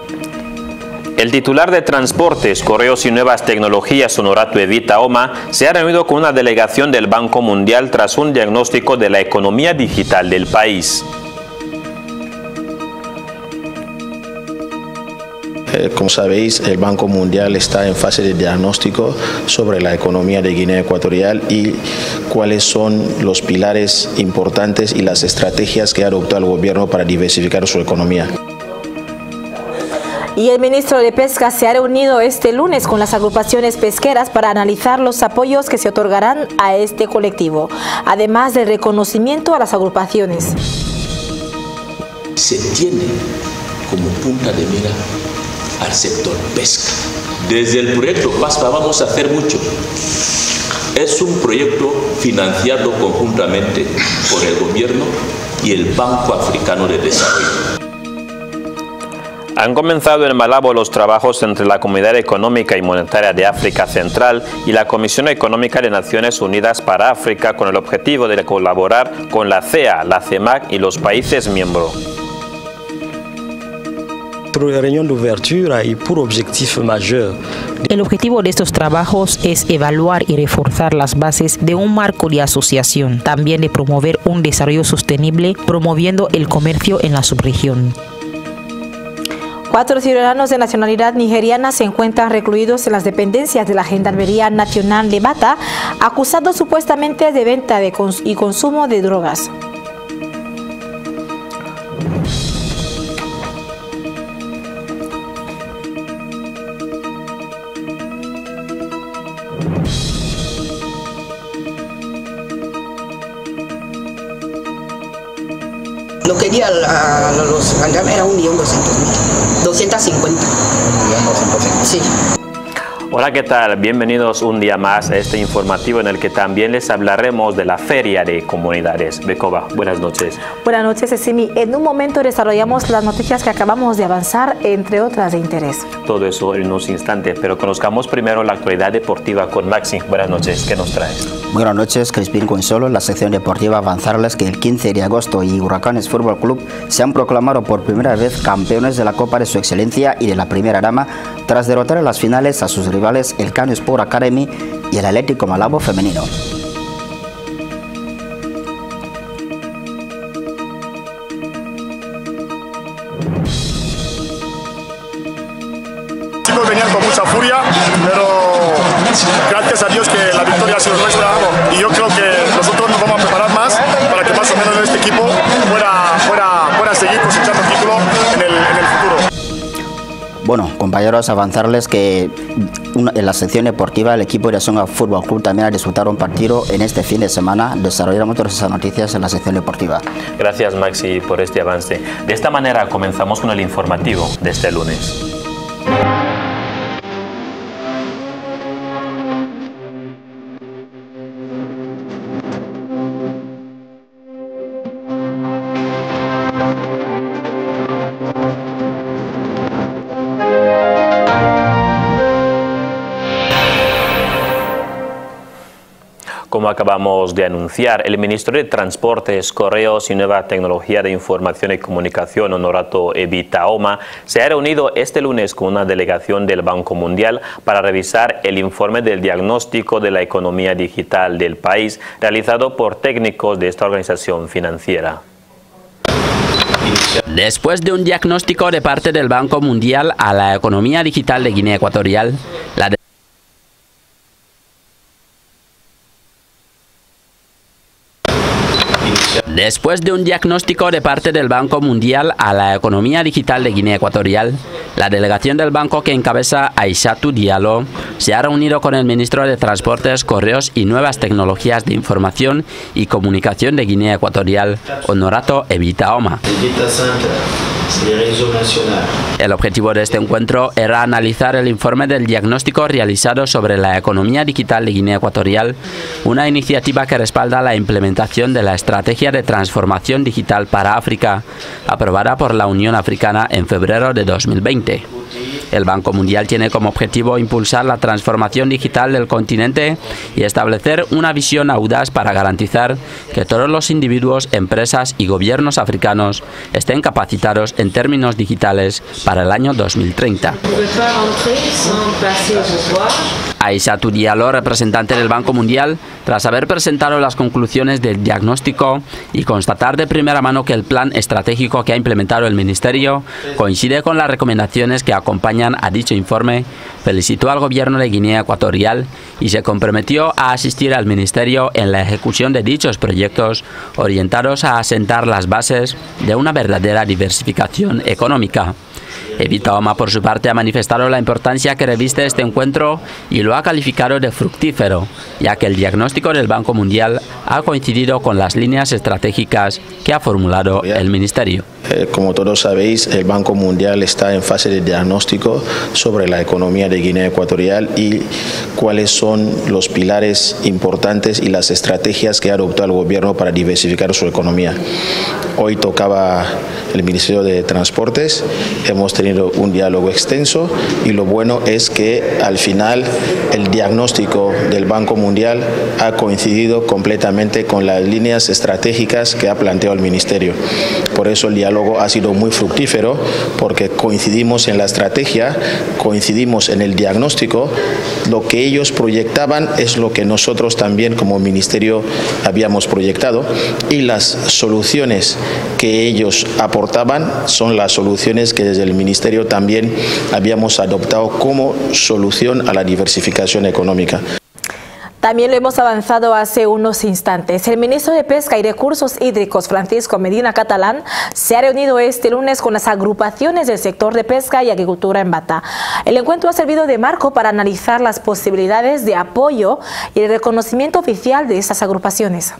El titular de Transportes, Correos y Nuevas Tecnologías, Honorato Evita Oma, se ha reunido con una delegación del Banco Mundial tras un diagnóstico de la economía digital del país. Como sabéis, el Banco Mundial está en fase de diagnóstico sobre la economía de Guinea Ecuatorial y cuáles son los pilares importantes y las estrategias que ha adoptado el gobierno para diversificar su economía. Y el ministro de Pesca se ha reunido este lunes con las agrupaciones pesqueras para analizar los apoyos que se otorgarán a este colectivo, además del reconocimiento a las agrupaciones. Se tiene como punta de mira al sector pesca. Desde el proyecto PASPA vamos a hacer mucho. Es un proyecto financiado conjuntamente por el gobierno y el Banco Africano de Desarrollo. Han comenzado en Malabo los trabajos entre la Comunidad Económica y Monetaria de África Central y la Comisión Económica de Naciones Unidas para África con el objetivo de colaborar con la CEA, la CEMAC y los países miembros. El objetivo de estos trabajos es evaluar y reforzar las bases de un marco de asociación, también de promover un desarrollo sostenible, promoviendo el comercio en la subregión. 4 ciudadanos de nacionalidad nigeriana se encuentran recluidos en las dependencias de la Gendarmería Nacional de Bata, acusados supuestamente de venta y consumo de drogas. Lo que di a los gendarmes era 1.200.000, 250. Sí. Hola, ¿qué tal? Bienvenidos un día más a este informativo en el que también les hablaremos de la Feria de Comunidades. Bekova, buenas noches. Buenas noches, Esimi. En un momento desarrollamos las noticias que acabamos de avanzar, entre otras de interés. Todo eso en unos instantes, pero conozcamos primero la actualidad deportiva con Maxi. Buenas noches, ¿qué nos traes? Buenas noches, Crispín Consuelo. La sección deportiva avanzarles que el 15 de agosto y Huracanes Fútbol Club se han proclamado por primera vez campeones de la Copa de Su Excelencia y de la Primera Dama tras derrotar en las finales a sus rivales el Kano Sport Academy y el Atlético Malabo femenino. Chicos venían con mucha furia, pero gracias a Dios que la victoria ha sido nuestra y yo creo que nosotros nos vamos a preparar más para que más o menos este equipo pueda seguir cosechando título en el futuro. Bueno, compañeros, avanzarles que en la sección deportiva el equipo de Asonga Fútbol Club también ha disputado un partido en este fin de semana. Desarrollaremos todas esas noticias en la sección deportiva. Gracias, Maxi, por este avance. De esta manera comenzamos con el informativo de este lunes. Como acabamos de anunciar, el ministro de Transportes, Correos y Nueva Tecnología de Información y Comunicación, Honorato Evita Oma, se ha reunido este lunes con una delegación del Banco Mundial para revisar el informe del diagnóstico de la economía digital del país realizado por técnicos de esta organización financiera. Después de un diagnóstico de parte del Banco Mundial a la economía digital de Guinea Ecuatorial, Después de un diagnóstico de parte del Banco Mundial a la economía digital de Guinea Ecuatorial, la delegación del banco que encabeza Aishatu Diallo se ha reunido con el ministro de Transportes, Correos y Nuevas Tecnologías de Información y Comunicación de Guinea Ecuatorial, Honorato Evita Oma. El objetivo de este encuentro era analizar el informe del diagnóstico realizado sobre la economía digital de Guinea Ecuatorial, una iniciativa que respalda la implementación de la Estrategia de Transformación Digital para África, aprobada por la Unión Africana en febrero de 2020. El Banco Mundial tiene como objetivo impulsar la transformación digital del continente y establecer una visión audaz para garantizar que todos los individuos, empresas y gobiernos africanos estén capacitados en términos digitales para el año 2030. Aïssatou Diallo, representante del Banco Mundial, tras haber presentado las conclusiones del diagnóstico y constatar de primera mano que el plan estratégico que ha implementado el Ministerio coincide con las recomendaciones que acompañan a dicho informe, felicitó al gobierno de Guinea Ecuatorial y se comprometió a asistir al Ministerio en la ejecución de dichos proyectos orientados a asentar las bases de una verdadera diversificación económica. Evita Oma, por su parte, ha manifestado la importancia que reviste este encuentro y lo ha calificado de fructífero, ya que el diagnóstico del Banco Mundial ha coincidido con las líneas estratégicas que ha formulado el Ministerio. Como todos sabéis, el Banco Mundial está en fase de diagnóstico sobre la economía de Guinea Ecuatorial y cuáles son los pilares importantes y las estrategias que ha adoptado el gobierno para diversificar su economía. Hoy tocaba el Ministerio de Transportes, hemos tenido un diálogo extenso y lo bueno es que al final el diagnóstico del Banco Mundial ha coincidido completamente con las líneas estratégicas que ha planteado el Ministerio. Por eso el diálogo ha sido muy fructífero, porque coincidimos en la estrategia, coincidimos en el diagnóstico. Lo que ellos proyectaban es lo que nosotros también como Ministerio habíamos proyectado, y las soluciones que ellos aportaban son las soluciones que desde el Ministerio también habíamos adoptado como solución a la diversificación económica. También lo hemos avanzado hace unos instantes. El ministro de Pesca y Recursos Hídricos, Francisco Medina Catalán, se ha reunido este lunes con las agrupaciones del sector de pesca y agricultura en Bata. El encuentro ha servido de marco para analizar las posibilidades de apoyo y el reconocimiento oficial de estas agrupaciones,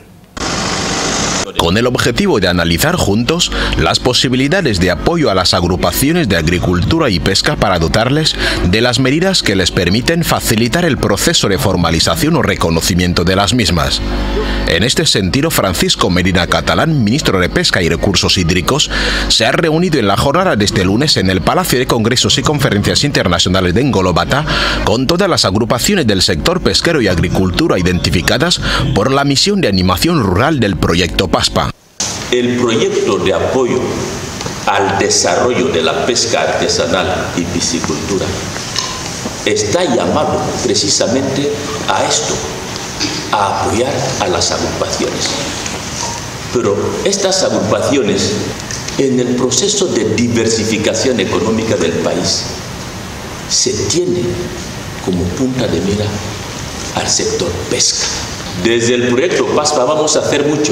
con el objetivo de analizar juntos las posibilidades de apoyo a las agrupaciones de agricultura y pesca para dotarles de las medidas que les permiten facilitar el proceso de formalización o reconocimiento de las mismas. En este sentido, Francisco Medina Catalán, ministro de Pesca y Recursos Hídricos, se ha reunido en la jornada de este lunes en el Palacio de Congresos y Conferencias Internacionales de Ngolobata con todas las agrupaciones del sector pesquero y agricultura identificadas por la misión de animación rural del proyecto PASPA. El proyecto de apoyo al desarrollo de la pesca artesanal y piscicultura está llamado precisamente a esto, a apoyar a las agrupaciones. Pero estas agrupaciones, en el proceso de diversificación económica del país, se tiene como punta de mira al sector pesca. Desde el proyecto PASPA vamos a hacer mucho.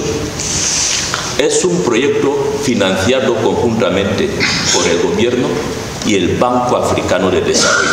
Es un proyecto financiado conjuntamente por el gobierno y el Banco Africano de Desarrollo.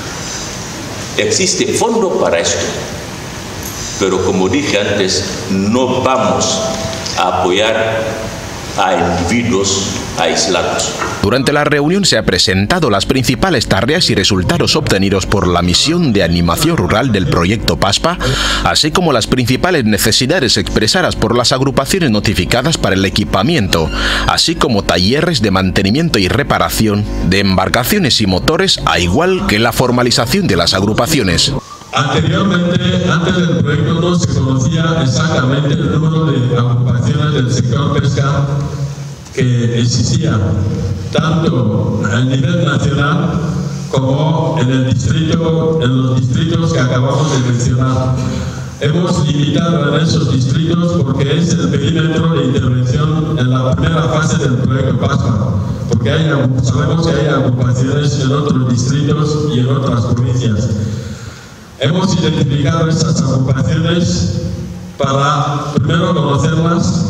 Existe fondo para esto, pero como dije antes, no vamos a apoyar a individuos aislados. Durante la reunión se han presentado las principales tareas y resultados obtenidos por la misión de animación rural del proyecto PASPA, así como las principales necesidades expresadas por las agrupaciones notificadas para el equipamiento, así como talleres de mantenimiento y reparación de embarcaciones y motores, a igual que la formalización de las agrupaciones. Anteriormente, antes del proyecto, no se conocía exactamente el número de agrupaciones del sector pesca que existía, tanto a nivel nacional como en los distritos que acabamos de mencionar. Hemos limitado en esos distritos porque es el perímetro de intervención en la primera fase del proyecto PASPA, porque sabemos que hay agrupaciones en otros distritos y en otras provincias. Hemos identificado estas agrupaciones para, primero, conocerlas,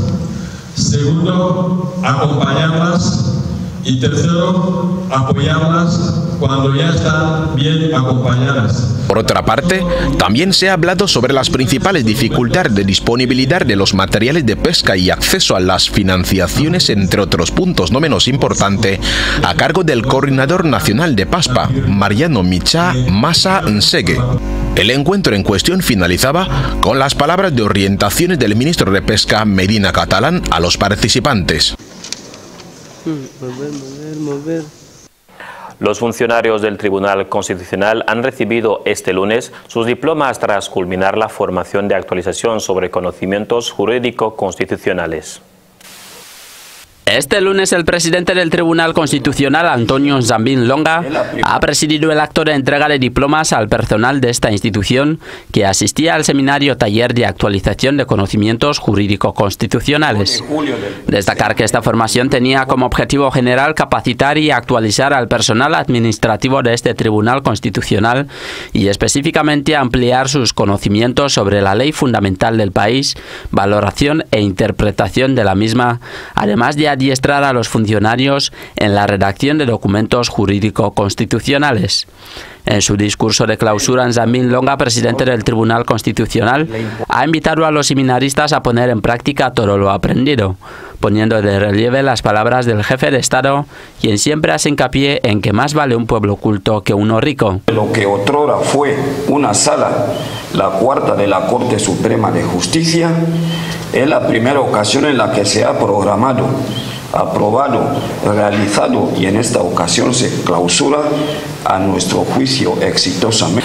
segundo, acompañarlas y tercero, apoyarlas cuando ya están bien acompañadas. Por otra parte, también se ha hablado sobre las principales dificultades de disponibilidad de los materiales de pesca y acceso a las financiaciones, entre otros puntos no menos importantes, a cargo del coordinador nacional de PASPA, Mariano Micha Massa Nsegue. El encuentro en cuestión finalizaba con las palabras de orientaciones del ministro de Pesca, Medina Catalán, a los participantes. Los funcionarios del Tribunal Constitucional han recibido este lunes sus diplomas tras culminar la formación de actualización sobre conocimientos jurídico-constitucionales. Este lunes el presidente del Tribunal Constitucional, Antonio Zambín Longa, ha presidido el acto de entrega de diplomas al personal de esta institución que asistía al seminario taller de actualización de conocimientos jurídico-constitucionales. Destacar que esta formación tenía como objetivo general capacitar y actualizar al personal administrativo de este Tribunal Constitucional y específicamente ampliar sus conocimientos sobre la ley fundamental del país, valoración e interpretación de la misma, además de adiestrar a los funcionarios en la redacción de documentos jurídico-constitucionales. En su discurso de clausura, Zambín Longa, presidente del Tribunal Constitucional, ha invitado a los seminaristas a poner en práctica todo lo aprendido, poniendo de relieve las palabras del jefe de Estado, quien siempre hace hincapié en que más vale un pueblo culto que uno rico. Lo que otrora fue una sala, la cuarta de la Corte Suprema de Justicia, es la primera ocasión en la que se ha programado, aprobado, realizado y en esta ocasión se clausura a nuestro juicio exitosamente.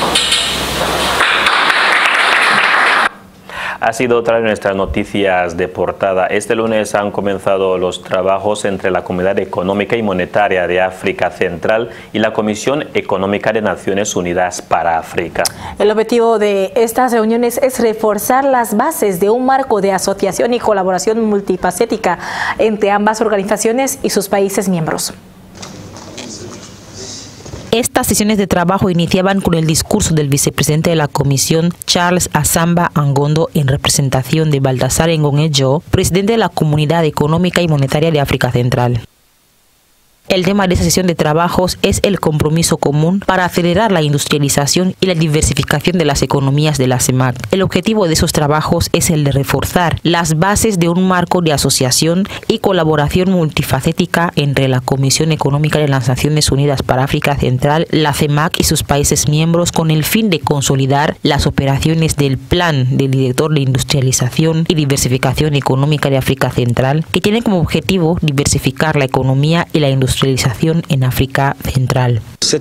Ha sido otra de nuestras noticias de portada. Este lunes han comenzado los trabajos entre la Comunidad Económica y Monetaria de África Central y la Comisión Económica de Naciones Unidas para África. El objetivo de estas reuniones es reforzar las bases de un marco de asociación y colaboración multifacética entre ambas organizaciones y sus países miembros. Estas sesiones de trabajo iniciaban con el discurso del vicepresidente de la Comisión, Charles Asamba Angondo, en representación de Baltasar Ngongejo, presidente de la Comunidad Económica y Monetaria de África Central. El tema de esta sesión de trabajos es el compromiso común para acelerar la industrialización y la diversificación de las economías de la CEMAC. El objetivo de esos trabajos es el de reforzar las bases de un marco de asociación y colaboración multifacética entre la Comisión Económica de las Naciones Unidas para África Central, la CEMAC y sus países miembros, con el fin de consolidar las operaciones del Plan del Director de Industrialización y Diversificación Económica de África Central, que tiene como objetivo diversificar la economía y la industrialización en África Central.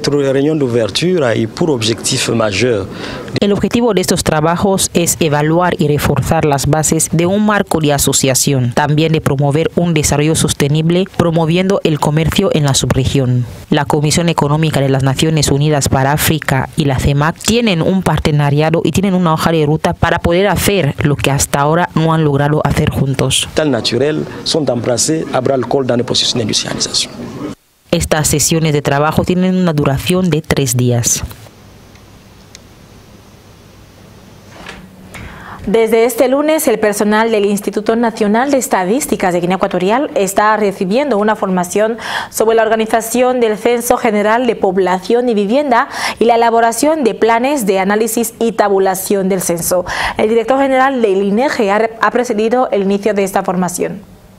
El objetivo de estos trabajos es evaluar y reforzar las bases de un marco de asociación, también de promover un desarrollo sostenible, promoviendo el comercio en la subregión. La Comisión Económica de las Naciones Unidas para África y la CEMAC tienen un partenariado y tienen una hoja de ruta para poder hacer lo que hasta ahora no han logrado hacer juntos. Estas sesiones de trabajo tienen una duración de 3 días. Desde este lunes, el personal del Instituto Nacional de Estadísticas de Guinea Ecuatorial está recibiendo una formación sobre la organización del Censo General de Población y Vivienda y la elaboración de planes de análisis y tabulación del censo. El director general del INEGE ha presidido el inicio de esta formación.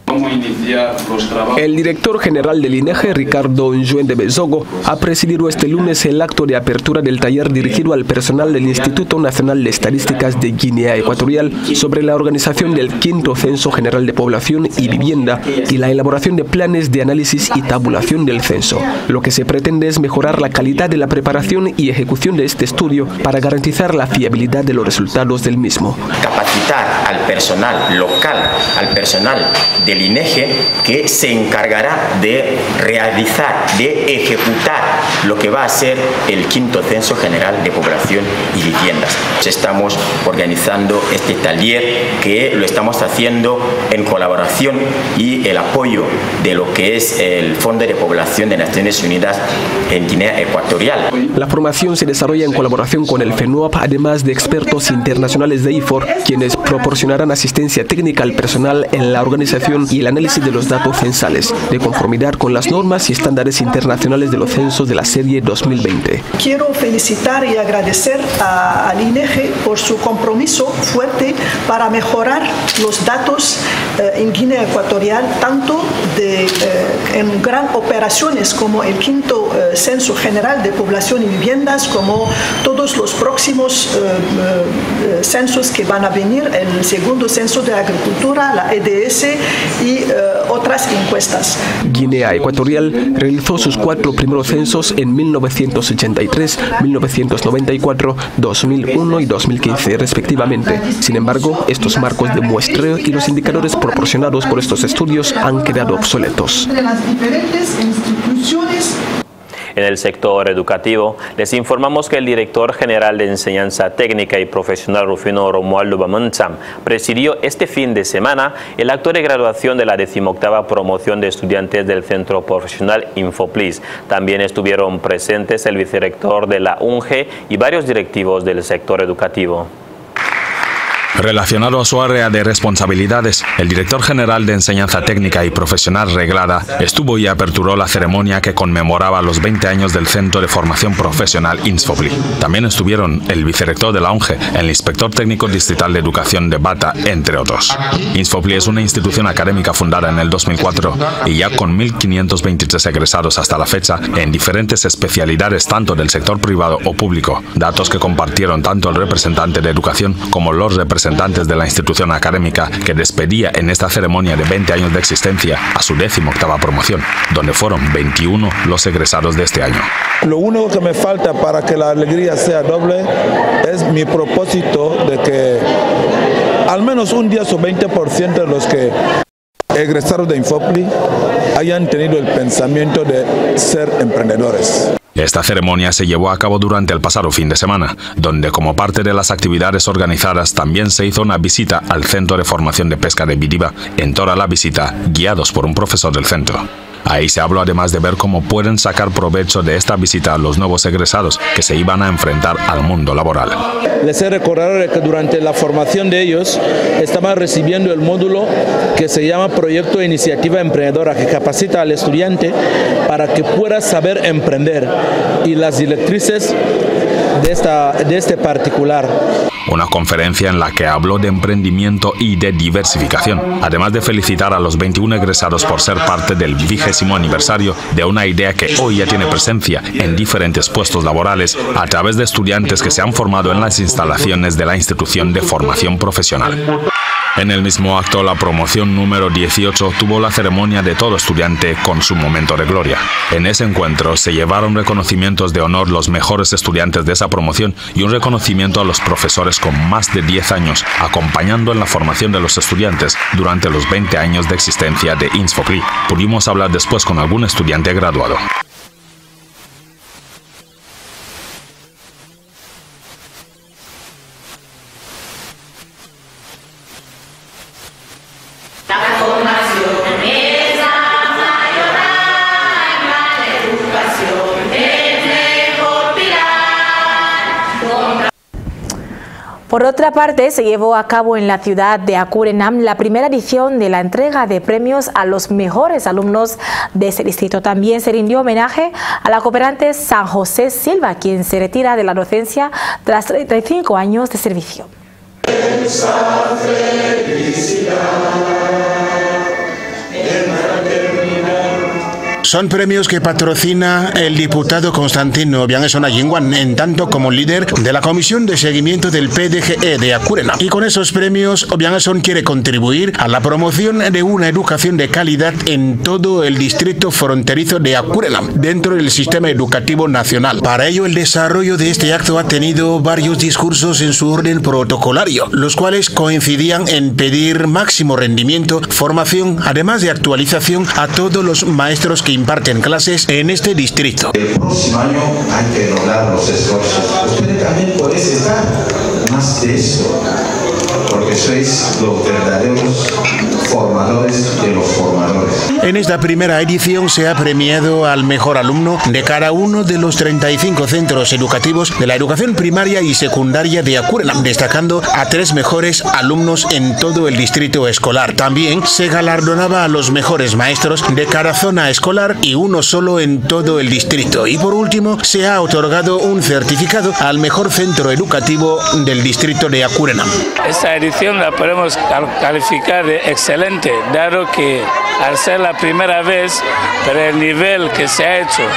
El director general del INEGE, Ricardo Njuende Bezogo, ha presidido este lunes el acto de apertura del taller dirigido al personal del Instituto Nacional de Estadísticas de Guinea Ecuatorial sobre la organización del 5º Censo General de Población y Vivienda y la elaboración de planes de análisis y tabulación del censo. Lo que se pretende es mejorar la calidad de la preparación y ejecución de este estudio para garantizar la fiabilidad de los resultados del mismo. Capacitar al personal local, al personal del INEGE, que se encargará de realizar, de ejecutar lo que va a ser el 5º Censo General de Población y Viviendas. Estamos organizando este taller, que lo estamos haciendo en colaboración y el apoyo de lo que es el Fondo de Población de Naciones Unidas en Guinea Ecuatorial. La formación se desarrolla en colaboración con el FENUAP, además de expertos internacionales de IFOR, quienes proporcionarán asistencia técnica al personal en la organización y el análisis de los datos censales, de conformidad con las normas y estándares internacionales de los censos de la serie 2020. Quiero felicitar y agradecer al INEGE por su compromiso fuerte para mejorar los datos en Guinea Ecuatorial, tanto en gran operaciones como el quinto Censo General de Población y Viviendas, como todos los próximos censos que van a venir, el segundo censo de agricultura, la EDS y otras encuestas. Guinea Ecuatorial realizó sus 4 primeros censos en 1983, 1994, 2001 y 2015 respectivamente. Sin embargo, estos marcos de muestreo y los indicadores proporcionados por estos estudios han quedado obsoletos. En el sector educativo, les informamos que el director general de Enseñanza Técnica y Profesional Rufino Romualdo Bamancham presidió este fin de semana el acto de graduación de la 18ª promoción de estudiantes del Centro Profesional Infoplis. También estuvieron presentes el vicerrector de la UNGE y varios directivos del sector educativo. Relacionado a su área de responsabilidades, el director general de Enseñanza Técnica y Profesional Reglada estuvo y aperturó la ceremonia que conmemoraba los 20 años del Centro de Formación Profesional Infopli. También estuvieron el vicerrector de la ONGE, el inspector técnico distrital de educación de Bata, entre otros. Infopli es una institución académica fundada en el 2004 y ya con 1.523 egresados hasta la fecha en diferentes especialidades tanto del sector privado o público, datos que compartieron tanto el representante de educación como los representantes de la institución académica que despedía en esta ceremonia de 20 años de existencia a su 18ª promoción, donde fueron 21 los egresados de este año. Lo único que me falta para que la alegría sea doble es mi propósito de que al menos un 10 o 20% de los que egresaron de Infopli hayan tenido el pensamiento de ser emprendedores. Esta ceremonia se llevó a cabo durante el pasado fin de semana, donde como parte de las actividades organizadas también se hizo una visita al Centro de Formación de Pesca de Biriba. En toda la visita, guiados por un profesor del centro. Ahí se habló además de ver cómo pueden sacar provecho de esta visita a los nuevos egresados que se iban a enfrentar al mundo laboral. Les he recordado que durante la formación de ellos estaban recibiendo el módulo que se llama Proyecto de Iniciativa Emprendedora, que capacita al estudiante para que pueda saber emprender, y las directrices de este particular. Una conferencia en la que habló de emprendimiento y de diversificación, además de felicitar a los 21 egresados por ser parte del 20º aniversario de una idea que hoy ya tiene presencia en diferentes puestos laborales a través de estudiantes que se han formado en las instalaciones de la institución de formación profesional. En el mismo acto, la promoción número 18 tuvo la ceremonia de todo estudiante con su momento de gloria. En ese encuentro se llevaron reconocimientos de honor los mejores estudiantes de esa promoción y un reconocimiento a los profesores con más de 10 años acompañando en la formación de los estudiantes durante los 20 años de existencia de Infopli. Pudimos hablar después con algún estudiante graduado. Por otra parte, se llevó a cabo en la ciudad de Acurenam la primera edición de la entrega de premios a los mejores alumnos de ese distrito. También se rindió homenaje a la cooperante San José Silva, quien se retira de la docencia tras 35 años de servicio. Son premios que patrocina el diputado Constantino Bianesona Yinguan, en tanto como líder de la Comisión de Seguimiento del PDGE de Acurenam. Y con esos premios, Bianeson quiere contribuir a la promoción de una educación de calidad en todo el distrito fronterizo de Acurenam, dentro del sistema educativo nacional. Para ello, el desarrollo de este acto ha tenido varios discursos en su orden protocolario, los cuales coincidían en pedir máximo rendimiento, formación, además de actualización a todos los maestros que imparten clases en este distrito. El próximo año hay que doblar los esfuerzos. Ustedes también pueden estar más de eso, porque sois los verdaderos formadores de los formadores. En esta primera edición se ha premiado al mejor alumno de cada uno de los 35 centros educativos de la educación primaria y secundaria de Acurenam, destacando a 3 mejores alumnos en todo el distrito escolar. También se galardonaba a los mejores maestros de cada zona escolar y uno solo en todo el distrito. Y por último, se ha otorgado un certificado al mejor centro educativo del distrito de Acurenam. Esta edición la podemos calificar de excelente, excelente, dado que al ser la primera vez, pero el nivel que se ha hecho,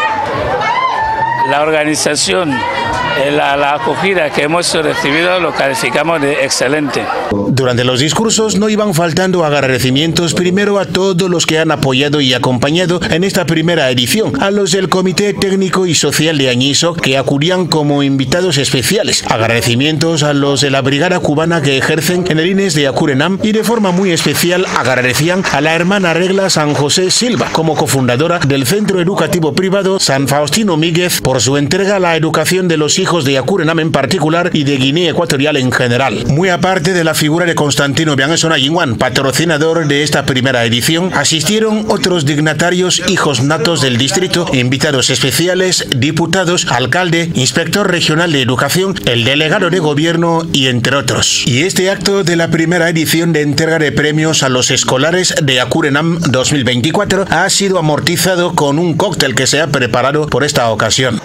la organización, la acogida que hemos recibido lo calificamos de excelente. Durante los discursos no iban faltando agradecimientos primero a todos los que han apoyado y acompañado en esta primera edición, a los del Comité Técnico y Social de Añizo que acudían como invitados especiales, agradecimientos a los de la Brigada Cubana que ejercen en el INES de Acurenam y de forma muy especial agradecían a la hermana Regla San José Silva como cofundadora del Centro Educativo Privado San Faustino Míguez por su entrega a la educación de los hijos de Acurenam en particular y de Guinea Ecuatorial en general. Muy aparte de la figura de Constantino Bianesona Yinguan, patrocinador de esta primera edición, asistieron otros dignatarios hijos natos del distrito, invitados especiales, diputados, alcalde, inspector regional de educación, el delegado de gobierno y entre otros. Y este acto de la primera edición de entrega de premios a los escolares de Acurenam 2024 ha sido amortizado con un cóctel que se ha preparado por esta ocasión.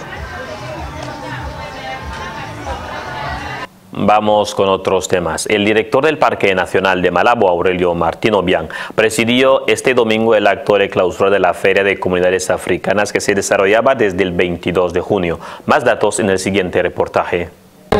Vamos con otros temas. El director del Parque Nacional de Malabo, Aurelio Martín Obiang, presidió este domingo el acto de clausura de la Feria de Comunidades Africanas que se desarrollaba desde el 22 de junio. Más datos en el siguiente reportaje.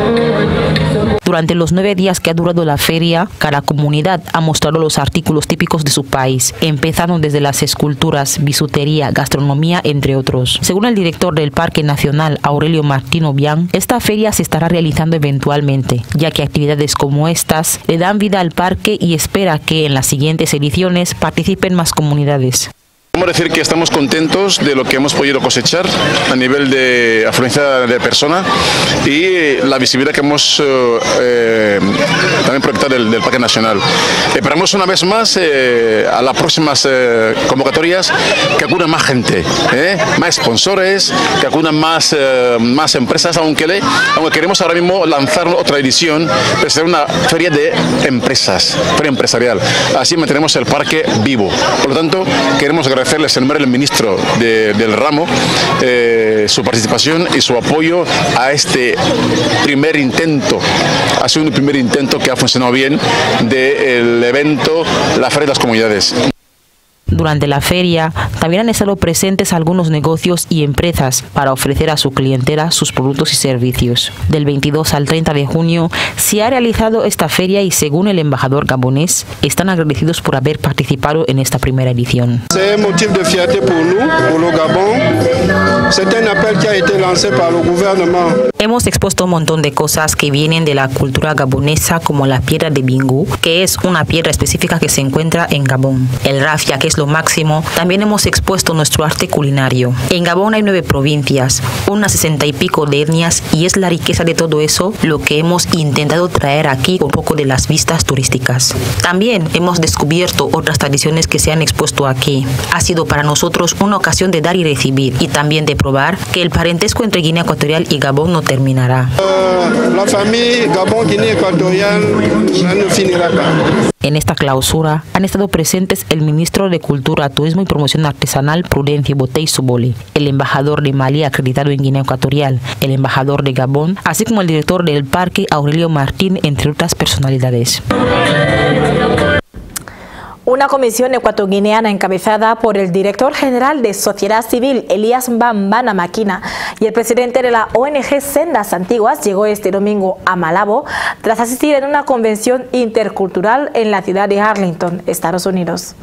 Durante los 9 días que ha durado la feria, cada comunidad ha mostrado los artículos típicos de su país, empezando desde las esculturas, bisutería, gastronomía, entre otros. Según el director del Parque Nacional, Aurelio Martín Obiang, esta feria se estará realizando eventualmente, ya que actividades como estas le dan vida al parque y espera que en las siguientes ediciones participen más comunidades. Podemos decir que estamos contentos de lo que hemos podido cosechar a nivel de afluencia de personas y la visibilidad que hemos también proyectado del Parque Nacional. Esperamos una vez más a las próximas convocatorias que acudan más gente, más sponsores, que acudan más empresas, aunque queremos ahora mismo lanzar otra edición, pero será una feria de empresas, feria empresarial. Así mantenemos el parque vivo. Por lo tanto, queremos agradecerles en nombre del ministro del ramo su participación y su apoyo a este primer intento. Ha sido un primer intento que ha funcionado bien del evento La Feria de las Comunidades. Durante la feria también han estado presentes algunos negocios y empresas para ofrecer a su clientela sus productos y servicios. Del 22 al 30 de junio se ha realizado esta feria y según el embajador gabonés, están agradecidos por haber participado en esta primera edición. C'est un motif de fierté pour nous, pour le Gabon. C'est un appel qui a été lancé par le gouvernement. Hemos expuesto un montón de cosas que vienen de la cultura gabonesa como la piedra de Bingu, que es una piedra específica que se encuentra en Gabón. El rafia, que es lo máximo. También hemos expuesto nuestro arte culinario. En Gabón hay 9 provincias, unas 60 y pico de etnias y es la riqueza de todo eso lo que hemos intentado traer aquí con un poco de las vistas turísticas. También hemos descubierto otras tradiciones que se han expuesto aquí. Ha sido para nosotros una ocasión de dar y recibir y también de probar que el parentesco entre Guinea Ecuatorial y Gabón no terminará. La familia Gabón-Guinea Ecuatorial no finirá acá. En esta clausura han estado presentes el ministro de Cultura, Turismo y Promoción Artesanal, Prudencio Botei Subole, el embajador de Malí acreditado en Guinea Ecuatorial, el embajador de Gabón, así como el director del parque, Aurelio Martín, entre otras personalidades. Una comisión ecuatoguineana encabezada por el director general de Sociedad Civil, Elías Mbana Maquina, y el presidente de la ONG Sendas Antiguas llegó este domingo a Malabo tras asistir en una convención intercultural en la ciudad de Arlington, Estados Unidos.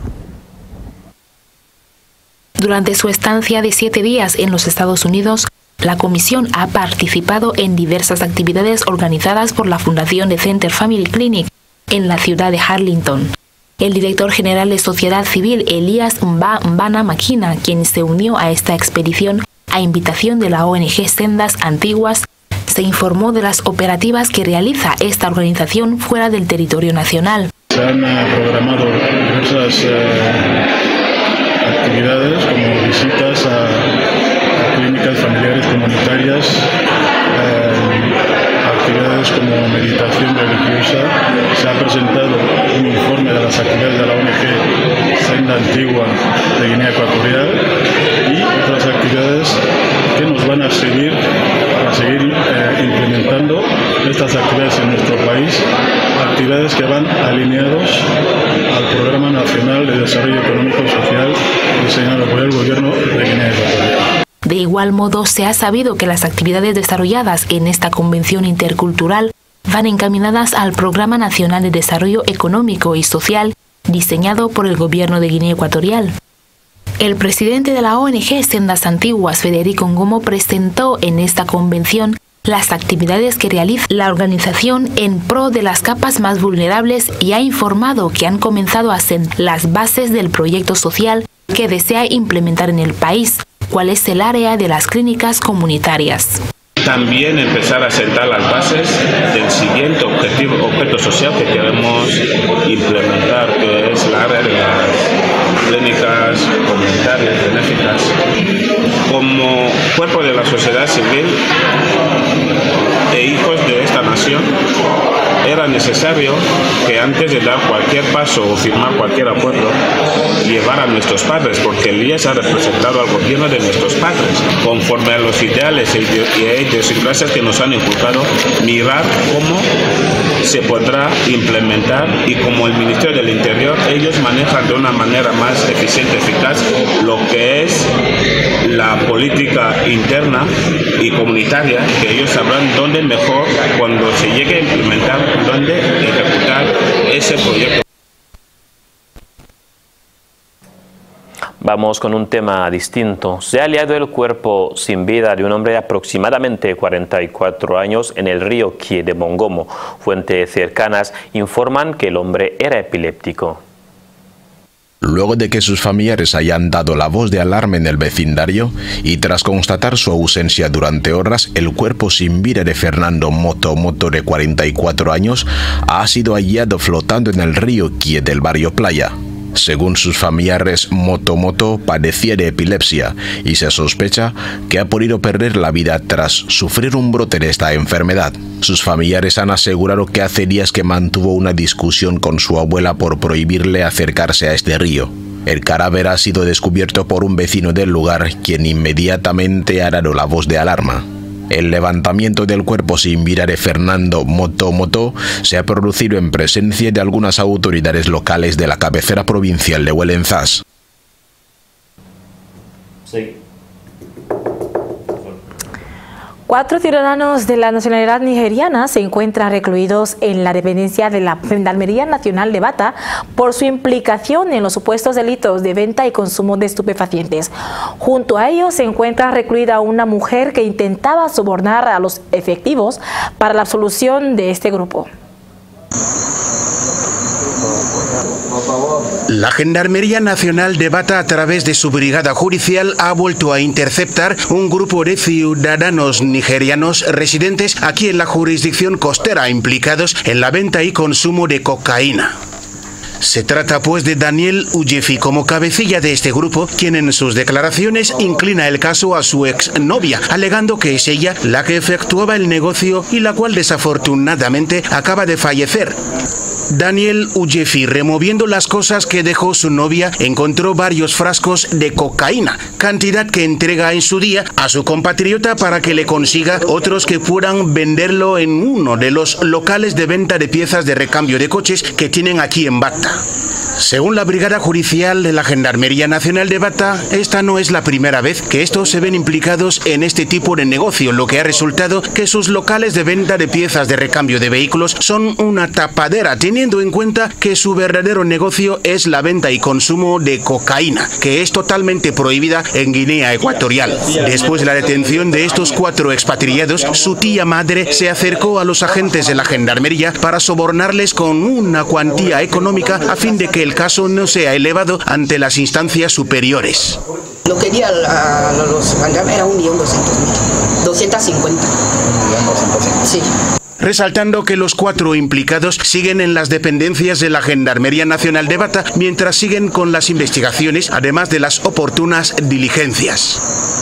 Durante su estancia de 7 días en los Estados Unidos, la comisión ha participado en diversas actividades organizadas por la Fundación de Center Family Clinic en la ciudad de Arlington. El director general de Sociedad Civil, Elías Mbana Maquina, quien se unió a esta expedición a invitación de la ONG Sendas Antiguas, se informó de las operativas que realiza esta organización fuera del territorio nacional. Se han programado diversas actividades como visitas a clínicas familiares comunitarias, actividades como meditación religiosa. Se ha presentado un informe de las actividades de la ONG Senda Antigua de Guinea Ecuatorial y otras actividades que nos van a servir para seguir implementando estas actividades en nuestro país, actividades que van alineados al programa igual modo, se ha sabido que las actividades desarrolladas en esta convención intercultural van encaminadas al Programa Nacional de Desarrollo Económico y Social diseñado por el Gobierno de Guinea Ecuatorial. El presidente de la ONG Sendas Antiguas, Federico Ngomo, presentó en esta convención las actividades que realiza la organización en pro de las capas más vulnerables y ha informado que han comenzado a sentar las bases del proyecto social que desea implementar en el país, cuál es el área de las clínicas comunitarias. También empezar a sentar las bases del siguiente objeto social que queremos implementar, que es la área de las clínicas comunitarias benéficas. Como cuerpo de la sociedad civil e hijos de esta nación, era necesario que antes de dar cualquier paso o firmar cualquier acuerdo, llevar a nuestros padres, porque el IES ha representado al gobierno de nuestros padres, conforme a los ideales e idiosincrasias que nos han inculcado, mirar cómo se podrá implementar y como el Ministerio del Interior, ellos manejan de una manera más eficiente, eficaz, lo que es la política interna y comunitaria, que ellos sabrán dónde mejor, cuando se llegue a implementar, dónde ejecutar ese proyecto. Vamos con un tema distinto. Se ha hallado el cuerpo sin vida de un hombre de aproximadamente 44 años en el río Kie de Mongomo. Fuentes cercanas informan que el hombre era epiléptico. Luego de que sus familiares hayan dado la voz de alarma en el vecindario y tras constatar su ausencia durante horas, el cuerpo sin vida de Fernando Moto de 44 años ha sido hallado flotando en el río Kie del barrio Playa. Según sus familiares, Moto padecía de epilepsia y se sospecha que ha podido perder la vida tras sufrir un brote de esta enfermedad. Sus familiares han asegurado que hace días que mantuvo una discusión con su abuela por prohibirle acercarse a este río. El cadáver ha sido descubierto por un vecino del lugar, quien inmediatamente ha dado la voz de alarma. El levantamiento del cuerpo sin vida de Fernando Moto se ha producido en presencia de algunas autoridades locales de la cabecera provincial de Huelenzás. Sí. 4 ciudadanos de la nacionalidad nigeriana se encuentran recluidos en la dependencia de la Gendarmería Nacional de Bata por su implicación en los supuestos delitos de venta y consumo de estupefacientes. Junto a ellos se encuentra recluida una mujer que intentaba sobornar a los efectivos para la absolución de este grupo. La Gendarmería Nacional de Bata, a través de su brigada judicial, ha vuelto a interceptar un grupo de ciudadanos nigerianos residentes aquí en la jurisdicción costera implicados en la venta y consumo de cocaína. Se trata pues de Daniel Ujefi como cabecilla de este grupo, quien en sus declaraciones inclina el caso a su exnovia, alegando que es ella la que efectuaba el negocio y la cual desafortunadamente acaba de fallecer. Daniel Ujefi, removiendo las cosas que dejó su novia, encontró varios frascos de cocaína, cantidad que entrega en su día a su compatriota para que le consiga otros que puedan venderlo en uno de los locales de venta de piezas de recambio de coches que tienen aquí en Bata. Según la Brigada Judicial de la Gendarmería Nacional de Bata, esta no es la primera vez que estos se ven implicados en este tipo de negocio, lo que ha resultado que sus locales de venta de piezas de recambio de vehículos son una tapadera, teniendo en cuenta que su verdadero negocio es la venta y consumo de cocaína, que es totalmente prohibida en Guinea Ecuatorial. Después de la detención de estos 4 expatriados, su tía madre se acercó a los agentes de la Gendarmería para sobornarles con una cuantía económica a fin de que el caso no sea elevado ante las instancias superiores. Lo que di a los gendarmes era 1.200.000, 250. Sí. Resaltando que los 4 implicados siguen en las dependencias de la Gendarmería Nacional de Bata mientras siguen con las investigaciones, además de las oportunas diligencias.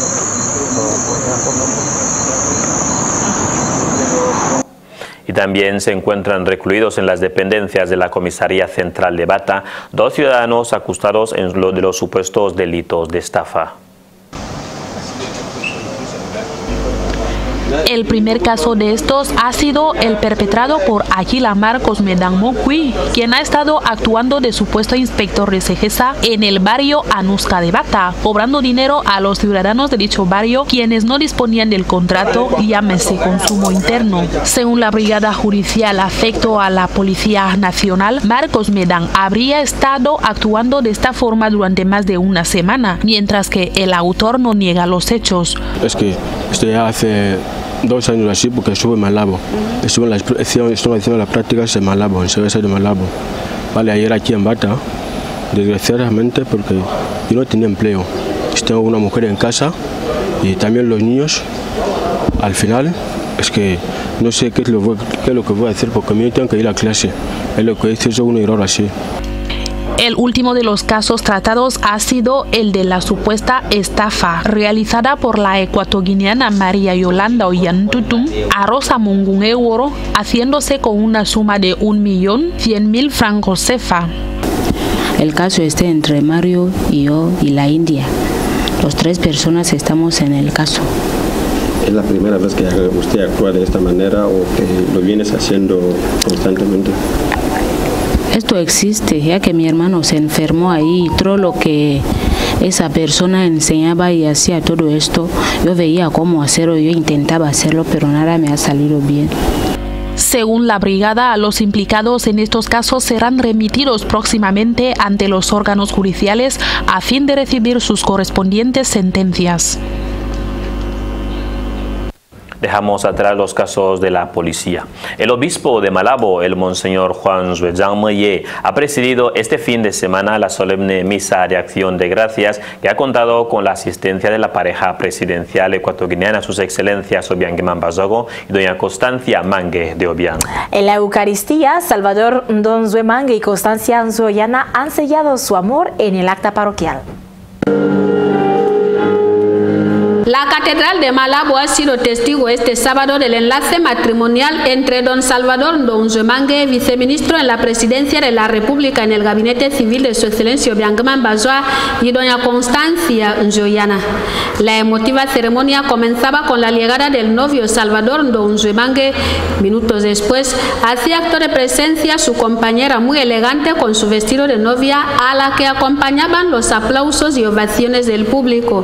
Y también se encuentran recluidos en las dependencias de la Comisaría Central de Bata 2 ciudadanos acusados en lo de los supuestos delitos de estafa. El primer caso de estos ha sido el perpetrado por Aquila Marcos Medán Mocui, quien ha estado actuando de supuesto inspector de Segesa en el barrio Anusca de Bata, cobrando dinero a los ciudadanos de dicho barrio quienes no disponían del contrato, llámese consumo interno. Según la Brigada Judicial afecto a la Policía Nacional, Marcos Medán habría estado actuando de esta forma durante más de una semana, mientras que el autor no niega los hechos. Es que esto ya hace 2 años así, porque estuve en Malabo. Estuve haciendo las prácticas en Malabo, en Segesa de Malabo. Vale, ayer aquí en Bata, desgraciadamente, porque yo no tenía empleo. Tengo una mujer en casa y también los niños. Al final, es que no sé qué es lo que voy a hacer, porque yo tengo que ir a clase. Es lo que hice, es un error así. El último de los casos tratados ha sido el de la supuesta estafa realizada por la ecuatoguineana María Yolanda Ollantutum a Rosa Mungun Euro, haciéndose con una suma de 1.100.000 francos CFA. El caso está entre Mario y yo y la India. Los 3 personas estamos en el caso. ¿Es la primera vez que usted actúa de esta manera o que lo vienes haciendo constantemente? Esto existe, ya que mi hermano se enfermó ahí y todo lo que esa persona enseñaba y hacía todo esto, yo veía cómo hacerlo, yo intentaba hacerlo, pero nada me ha salido bien. Según la brigada, los implicados en estos casos serán remitidos próximamente ante los órganos judiciales a fin de recibir sus correspondientes sentencias. Dejamos atrás los casos de la policía. El obispo de Malabo, el monseñor Juan Zhuezhang Meye, ha presidido este fin de semana la solemne misa de acción de gracias que ha contado con la asistencia de la pareja presidencial ecuatoguineana, sus excelencias Obiang Mambazogo y doña Constancia Mangue de Obiang. En la Eucaristía, Salvador Ndonzue Mangue y Constancia Nzoyana han sellado su amor en el acta parroquial. La Catedral de Malabo ha sido testigo este sábado del enlace matrimonial entre don Salvador Ndonzue Mangue, viceministro en la Presidencia de la República en el Gabinete Civil de su Excelencia Obiang Mambazoa, y doña Constancia Nzoyana. La emotiva ceremonia comenzaba con la llegada del novio Salvador Ndonzue Mangue. Minutos después, hacía acto de presencia su compañera muy elegante con su vestido de novia, a la que acompañaban los aplausos y ovaciones del público.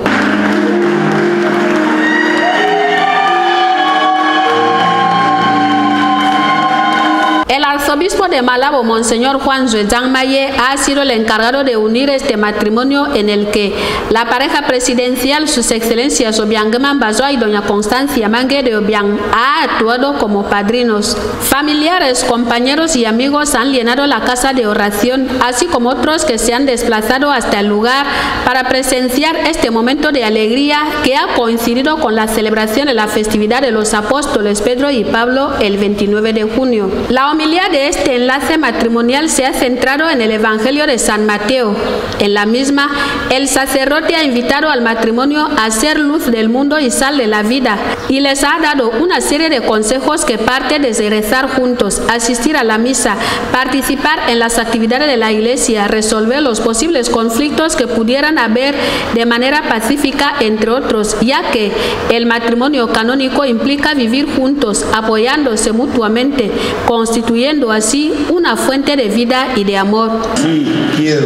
El arzobispo de Malabo, monseñor Juan Zhuezhang Meye, ha sido el encargado de unir este matrimonio en el que la pareja presidencial, sus excelencias Obiang Mambazoa y doña Constancia Mangue de Obiang, ha actuado como padrinos. Familiares, compañeros y amigos han llenado la casa de oración, así como otros que se han desplazado hasta el lugar para presenciar este momento de alegría que ha coincidido con la celebración de la festividad de los apóstoles Pedro y Pablo el 29 de junio. La homilía de este enlace matrimonial se ha centrado en el Evangelio de San Mateo. En la misma, el sacerdote ha invitado al matrimonio a ser luz del mundo y sal de la vida, y les ha dado una serie de consejos que parten desde rezar juntos, asistir a la misa, participar en las actividades de la iglesia, resolver los posibles conflictos que pudieran haber de manera pacífica, entre otros, ya que el matrimonio canónico implica vivir juntos, apoyándose mutuamente, constituyendo así una fuente de vida y de amor. Sí, quiero.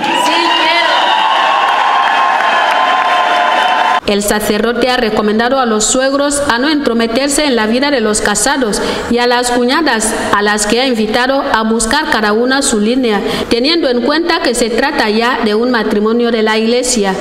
El sacerdote ha recomendado a los suegros a no entrometerse en la vida de los casados y a las cuñadas, a las que ha invitado a buscar cada una su línea, teniendo en cuenta que se trata ya de un matrimonio de la iglesia.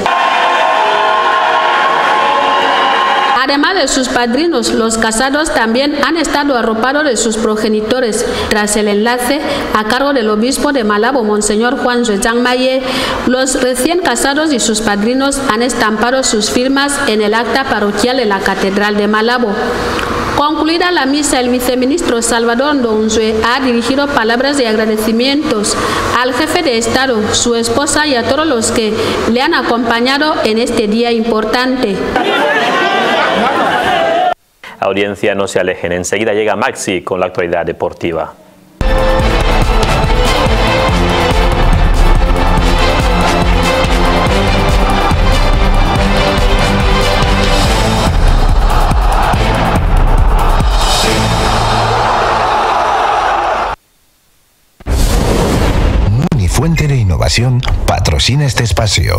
Además de sus padrinos, los casados también han estado arropados de sus progenitores. Tras el enlace, a cargo del obispo de Malabo, monseñor Juan Zhuezhang Meye, los recién casados y sus padrinos han estampado sus firmas en el acta parroquial de la Catedral de Malabo. Concluida la misa, el viceministro Salvador Ndonzue ha dirigido palabras de agradecimientos al jefe de Estado, su esposa y a todos los que le han acompañado en este día importante. Audiencia, no se alejen. Enseguida llega Maxi con la actualidad deportiva. Innovación patrocina este espacio.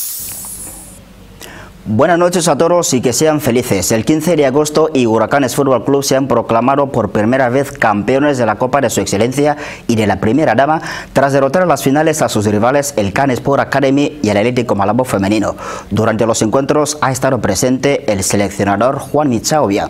Buenas noches a todos y que sean felices. El 15 de agosto y Huracanes Fútbol Club se han proclamado por primera vez campeones de la Copa de Su Excelencia y de la Primera Dama tras derrotar en las finales a sus rivales el Can Sport Academy y el Atlético Malabo femenino. Durante los encuentros ha estado presente el seleccionador Juan Michao Bian.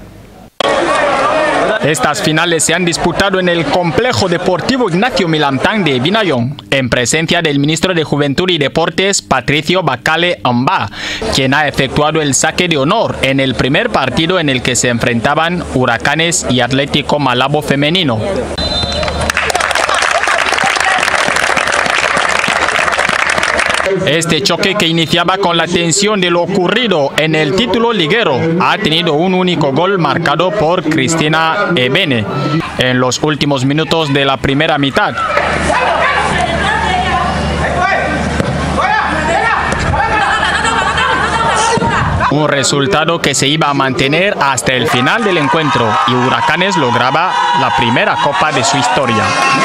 Estas finales se han disputado en el Complejo Deportivo Ignacio Milantán de Vinayón, en presencia del ministro de Juventud y Deportes, Patricio Bacale Amba, quien ha efectuado el saque de honor en el primer partido en el que se enfrentaban Huracanes y Atlético Malabo femenino. Este choque, que iniciaba con la tensión de lo ocurrido en el título liguero, ha tenido un único gol marcado por Cristina Ebene en los últimos minutos de la primera mitad. Un resultado que se iba a mantener hasta el final del encuentro y Huracanes lograba la primera copa de su historia.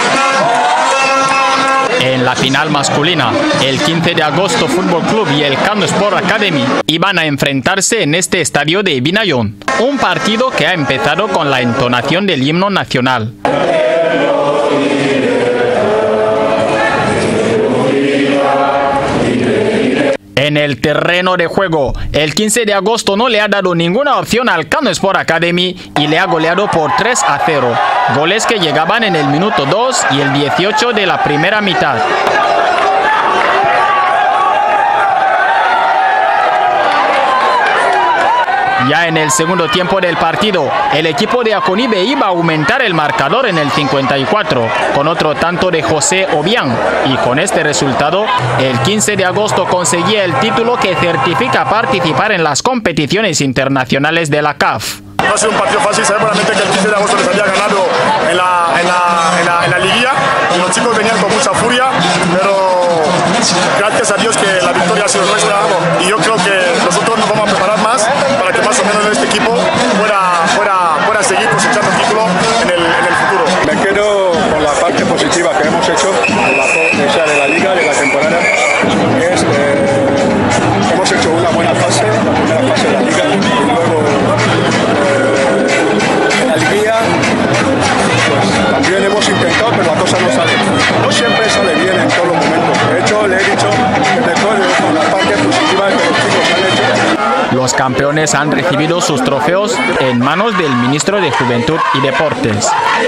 En la final masculina, el 15 de agosto Fútbol Club y el Can Sport Academy iban a enfrentarse en este estadio de Vinayón. Un partido que ha empezado con la entonación del himno nacional. En el terreno de juego, el 15 de agosto no le ha dado ninguna opción al Can Sport Academy y le ha goleado por 3-0. Goles que llegaban en el minuto 2 y el 18 de la primera mitad. Ya en el segundo tiempo del partido, el equipo de Aconibe iba a aumentar el marcador en el 54, con otro tanto de José Obiang, y con este resultado, el 15 de agosto conseguía el título que certifica participar en las competiciones internacionales de la CAF. No ha sido un partido fácil, seguramente que el 15 de agosto les había ganado en la liguilla, y los chicos venían con mucha furia, pero gracias a Dios que la victoria ha sido nuestra, y yo creo que nosotros nos vamos a preparar más para que más o menos este equipo pueda seguir cosechando el título en el futuro. Me quedo con la parte positiva que hemos hecho de la liga, de la temporada. Hemos hecho una buena fase, la primera fase de la liga, y luego la liguilla, pues también hemos intentado, pero la cosa no sale. No siempre sale bien en todos los momentos. De hecho, le he dicho que me quedo con la parte positiva que los chicos han hecho. Los campeones han recibido sus trofeos en manos del ministro de Juventud y Deportes.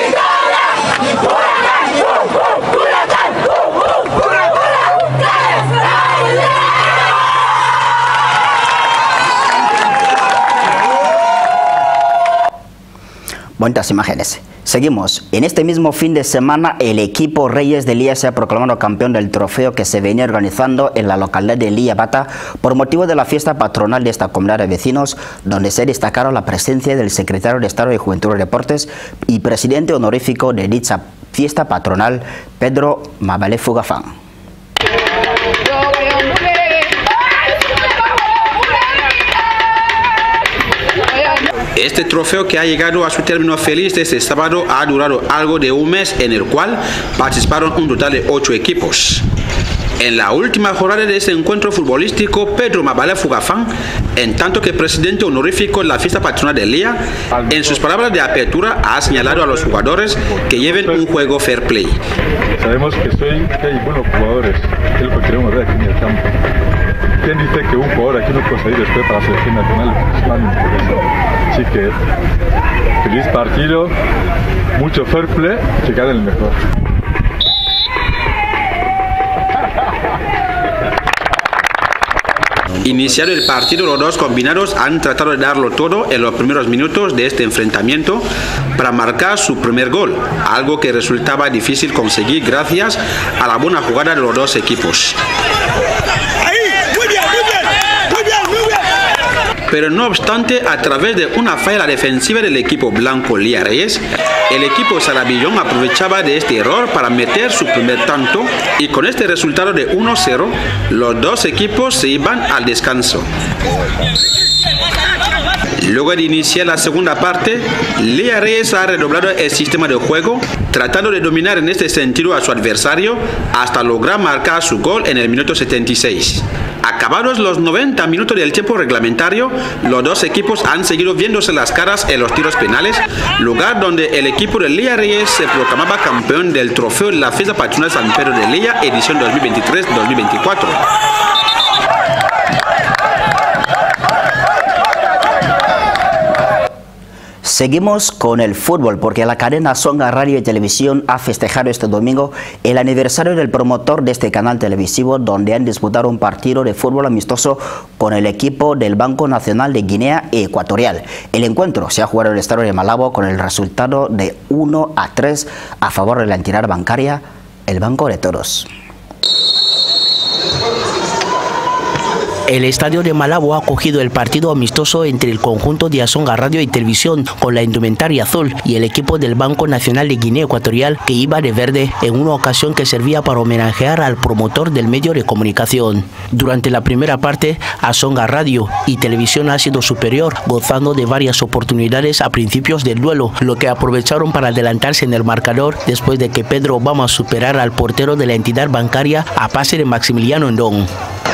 Bonitas imágenes. Seguimos. En este mismo fin de semana, el equipo Reyes de Lía se ha proclamado campeón del trofeo que se venía organizando en la localidad de Lía Bata por motivo de la fiesta patronal de esta comunidad de vecinos, donde se destacaron la presencia del secretario de Estado de Juventud y Deportes y presidente honorífico de dicha fiesta patronal, Pedro Mabale Fugafán. Este trofeo, que ha llegado a su término feliz este sábado, ha durado algo de un mes, en el cual participaron un total de 8 equipos. En la última jornada de este encuentro futbolístico, Pedro Mabale Fugafán, en tanto que presidente honorífico de la fiesta patronal de Lía, en sus palabras de apertura ha señalado a los jugadores que lleven un juego fair play. Sabemos que hay buenos jugadores, es lo que queremos ver aquí en el campo. ¿Quién dice que un jugador aquí no puede salir después para la selección nacional? Así que feliz partido, mucho fair play, que gane el mejor. Iniciado el partido, los dos combinados han tratado de darlo todo en los primeros minutos de este enfrentamiento para marcar su primer gol, algo que resultaba difícil conseguir gracias a la buena jugada de los dos equipos. Pero no obstante, a través de una falla defensiva del equipo blanco Lía Reyes, el equipo Saravillón aprovechaba de este error para meter su primer tanto, y con este resultado de 1-0, los dos equipos se iban al descanso. Luego de iniciar la segunda parte, Lía Reyes ha redoblado el sistema de juego, tratando de dominar en este sentido a su adversario hasta lograr marcar su gol en el minuto 76. Acabados los 90 minutos del tiempo reglamentario, los dos equipos han seguido viéndose las caras en los tiros penales, lugar donde el equipo de Lía Reyes se proclamaba campeón del trofeo de la Fiesta Patronal San Pedro de Lía, edición 2023-2024. Seguimos con el fútbol porque la cadena Songa Radio y Televisión ha festejado este domingo el aniversario del promotor de este canal televisivo, donde han disputado un partido de fútbol amistoso con el equipo del Banco Nacional de Guinea Ecuatorial. El encuentro se ha jugado en el estadio de Malabo con el resultado de 1-3 a favor de la entidad bancaria, el Banco de Toros. El estadio de Malabo ha acogido el partido amistoso entre el conjunto de Songa Radio y Televisión con la indumentaria azul y el equipo del Banco Nacional de Guinea Ecuatorial, que iba de verde, en una ocasión que servía para homenajear al promotor del medio de comunicación. Durante la primera parte, Songa Radio y Televisión ha sido superior, gozando de varias oportunidades a principios del duelo, lo que aprovecharon para adelantarse en el marcador después de que Pedro Obama superara al portero de la entidad bancaria a pase de Maximiliano Ndong.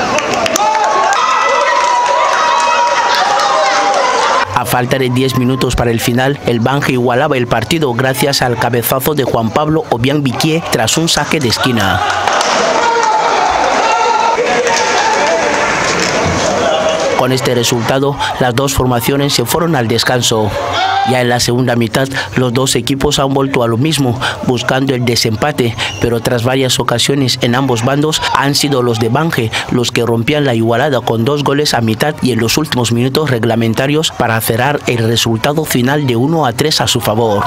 A falta de 10 minutos para el final, el Banque igualaba el partido gracias al cabezazo de Juan Pablo Obiang Biquié tras un saque de esquina. Con este resultado, las dos formaciones se fueron al descanso. Ya en la segunda mitad, los dos equipos han vuelto a lo mismo, buscando el desempate, pero tras varias ocasiones en ambos bandos han sido los de Banque los que rompían la igualada con 2 goles a mitad y en los últimos minutos reglamentarios para cerrar el resultado final de 1-3 a su favor.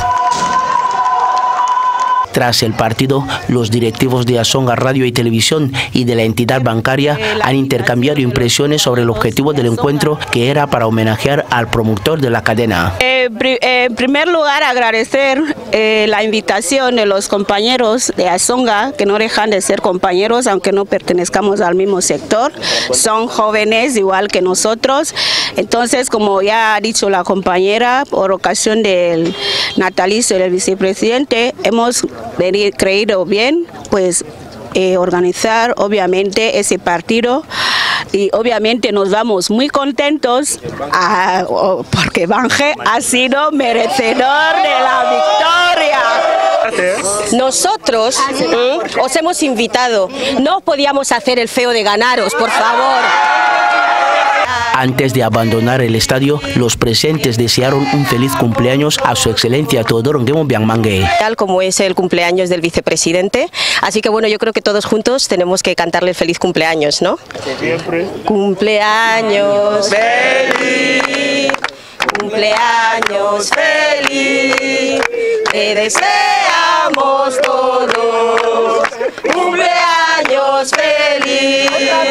Tras el partido, los directivos de Songa Radio y Televisión y de la entidad bancaria han intercambiado impresiones sobre el objetivo del encuentro, que era para homenajear al promotor de la cadena. En primer lugar, agradecer la invitación de los compañeros de Songa, que no dejan de ser compañeros, aunque no pertenezcamos al mismo sector. Son jóvenes igual que nosotros. Entonces, como ya ha dicho la compañera, por ocasión del natalicio del vicepresidente, hemos creído bien pues organizar obviamente ese partido, y obviamente nos vamos muy contentos porque Banque ha sido merecedor de la victoria. Nosotros os hemos invitado, no podíamos hacer el feo de ganaros, por favor. Antes de abandonar el estadio, los presentes desearon un feliz cumpleaños a su excelencia Teodoro Nguema Biangmangue. Tal como es el cumpleaños del vicepresidente, así que bueno, yo creo que todos juntos tenemos que cantarle el feliz cumpleaños, ¿no? Siempre. Cumpleaños feliz, cumpleaños feliz, te deseamos todos, cumpleaños feliz.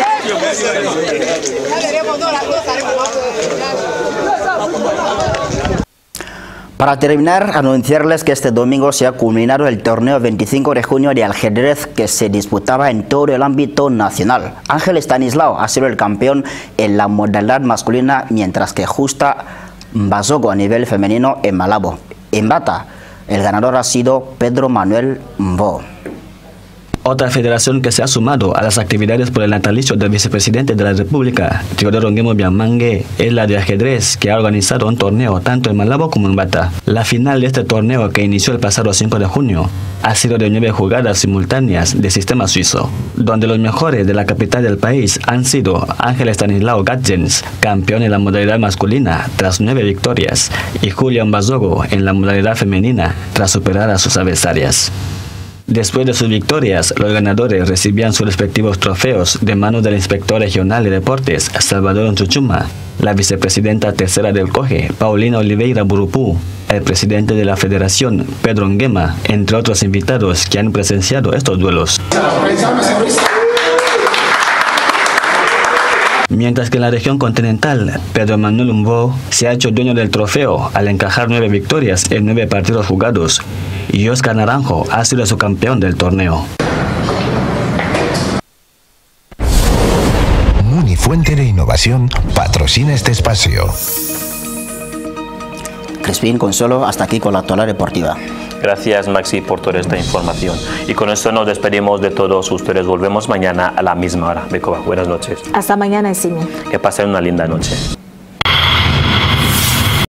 Para terminar, anunciarles que este domingo se ha culminado el torneo 25 de junio de ajedrez que se disputaba en todo el ámbito nacional. Ángel Estanislao ha sido el campeón en la modalidad masculina, mientras que Justa Mbazogo a nivel femenino en Malabo. En bata, el ganador ha sido Pedro Manuel Mbo. Otra federación que se ha sumado a las actividades por el natalicio del vicepresidente de la República, Teodoro Nguema Biangmangue, es la de ajedrez, que ha organizado un torneo tanto en Malabo como en Bata. La final de este torneo, que inició el pasado 5 de junio, ha sido de 9 jugadas simultáneas de sistema suizo, donde los mejores de la capital del país han sido Ángel Estanislao Gatjens, campeón en la modalidad masculina tras 9 victorias, y Julio Mbazogo en la modalidad femenina tras superar a sus adversarias. Después de sus victorias, los ganadores recibían sus respectivos trofeos de manos del inspector regional de deportes, Salvador Nchuchuma, la vicepresidenta tercera del COGE, Paulina Oliveira Burupú, el presidente de la federación, Pedro Nguema, entre otros invitados que han presenciado estos duelos. Mientras que en la región continental, Pedro Manuel Mbo se ha hecho dueño del trofeo al encajar 9 victorias en 9 partidos jugados, y Oscar Naranjo ha sido su campeón del torneo. Munifuente de Innovación patrocina este espacio. Crispín Consuelo, hasta aquí con la actualidad deportiva. Gracias, Maxi, por toda esta información. Y con esto nos despedimos de todos ustedes. Volvemos mañana a la misma hora. Becoba, buenas noches. Hasta mañana, Simi. Que pasen una linda noche.